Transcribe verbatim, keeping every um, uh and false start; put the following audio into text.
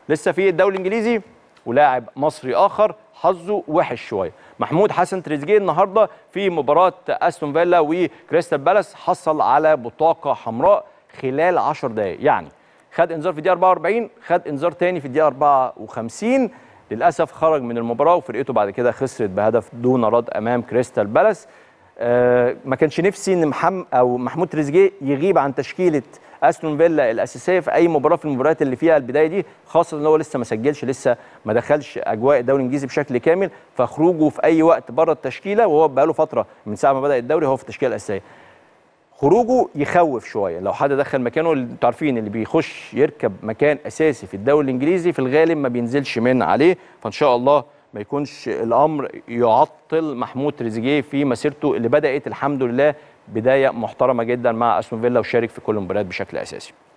لسه في الدوري الانجليزي ولاعب مصري اخر حظه وحش شويه. محمود حسن تريزيجيه النهارده في مباراه استون فيلا وكريستال بالاس حصل على بطاقه حمراء خلال عشر دقائق، يعني خد انذار في الدقيقه أربعة وأربعين، خد انذار تاني في الدقيقه أربعة وخمسين، للاسف خرج من المباراه وفرقته بعد كده خسرت بهدف دون رد امام كريستال بالاس. آه ما كانش نفسي ان محمد او محمود تريزيجيه يغيب عن تشكيله استون فيلا الاساسيه في اي مباراه في المباريات اللي فيها البدايه دي، خاصه ان هو لسه ما سجلش، لسه ما دخلش اجواء الدوري الانجليزي بشكل كامل، فخروجه في اي وقت بره التشكيله وهو بقاله فتره من ساعه ما بدا الدوري هو في التشكيله الاساسيه، خروجه يخوف شويه. لو حد دخل مكانه، انتوا عارفين اللي بيخش يركب مكان اساسي في الدوري الانجليزي في الغالب ما بينزلش من عليه، فان شاء الله ما يكونش الامر يعطل محمود تريزيجيه في مسيرته اللي بدات الحمد لله بدايه محترمه جدا مع استون فيلا وشارك في كل المباريات بشكل اساسي.